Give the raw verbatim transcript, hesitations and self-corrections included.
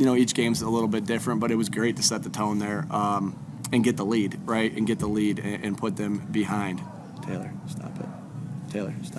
you know, each game's a little bit different, but it was great to set the tone there um, and get the lead, right, and get the lead and, and put them behind. Taylor, stop it. Taylor, stop.